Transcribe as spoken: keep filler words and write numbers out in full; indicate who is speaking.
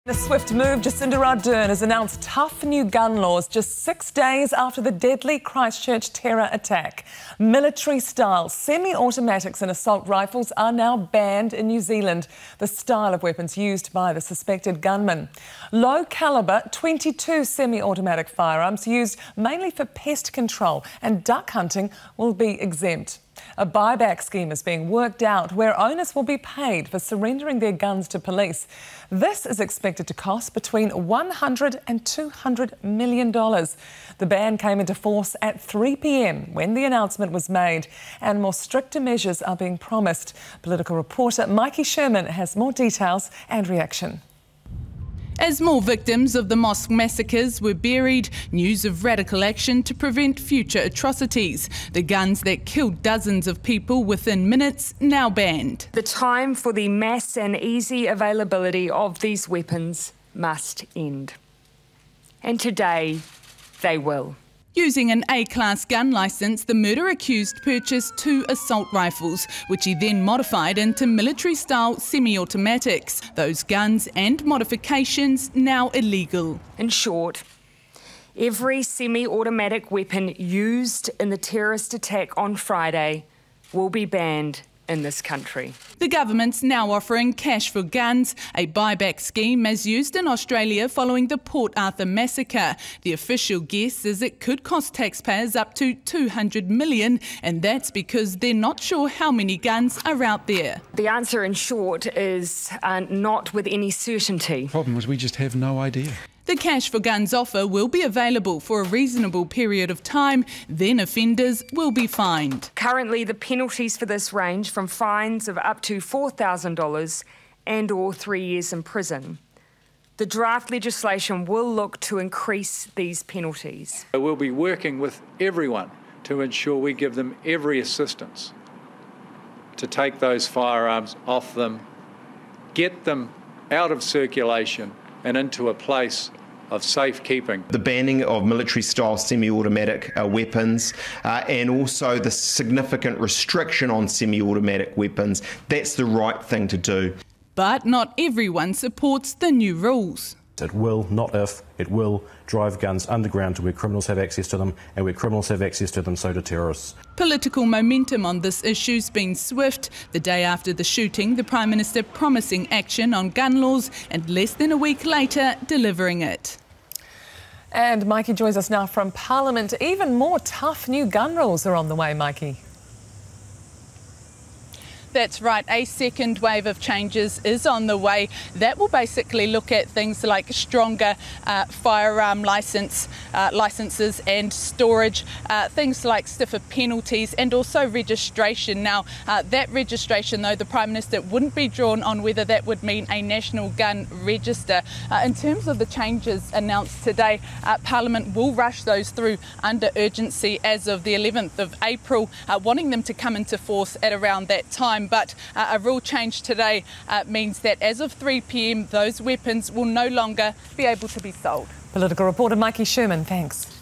Speaker 1: In a swift move, Jacinda Ardern has announced tough new gun laws just six days after the deadly Christchurch terror attack. Military-style semi-automatics and assault rifles are now banned in New Zealand, the style of weapons used by the suspected gunman. Low-calibre twenty-two semi-automatic firearms used mainly for pest control and duck hunting will be exempt. A buyback scheme is being worked out where owners will be paid for surrendering their guns to police. This is expected to cost between one hundred and two hundred million dollars. The ban came into force at three p m when the announcement was made, and more stricter measures are being promised. Political reporter Mikey Sherman has more details and reaction.
Speaker 2: As more victims of the mosque massacres were buried, news of radical action to prevent future atrocities. The guns that killed dozens of people within minutes now banned.
Speaker 3: The time for the mass and easy availability of these weapons must end. And today, they will.
Speaker 2: Using an A-class gun licence, the murder-accused purchased two assault rifles, which he then modified into military-style semi-automatics. Those guns and modifications now illegal.
Speaker 3: In short, every semi-automatic weapon used in the terrorist attack on Friday will be banned in this country.
Speaker 2: The government's now offering cash for guns, a buyback scheme as used in Australia following the Port Arthur massacre. The official guess is it could cost taxpayers up to two hundred million dollars, and that's because they're not sure how many guns are out there.
Speaker 3: The answer, in short, is uh, not with any certainty.
Speaker 4: The problem is we just have no idea.
Speaker 2: The Cash for Guns offer will be available for a reasonable period of time, then offenders will be fined.
Speaker 3: Currently, the penalties for this range from fines of up to four thousand dollars and or three years in prison. The draft legislation will look to increase these penalties.
Speaker 5: We'll be working with everyone to ensure we give them every assistance to take those firearms off them, get them out of circulation and into a place of safekeeping.
Speaker 6: The banning of military-style semi-automatic uh, weapons uh, and also the significant restriction on semi-automatic weapons, that's the right thing to do.
Speaker 2: But not everyone supports the new rules.
Speaker 7: It will, not if, it will drive guns underground to where criminals have access to them, and where criminals have access to them, so do terrorists.
Speaker 2: Political momentum on this issue's been swift. The day after the shooting, the Prime Minister promising action on gun laws, and less than a week later, delivering it.
Speaker 1: And Mikey joins us now from Parliament. Even more tough new gun rules are on the way, Mikey.
Speaker 2: That's right, a second wave of changes is on the way. That will basically look at things like stronger uh, firearm licence, uh, licences and storage, uh, things like stiffer penalties and also registration. Now, uh, that registration, though, the Prime Minister wouldn't be drawn on whether that would mean a national gun register. Uh, in terms of the changes announced today, uh, Parliament will rush those through under urgency as of the eleventh of April, uh, wanting them to come into force at around that time. But uh, a rule change today uh, means that as of three p m those weapons will no longer be able to be sold.
Speaker 1: Political reporter Mikey Sherman, thanks.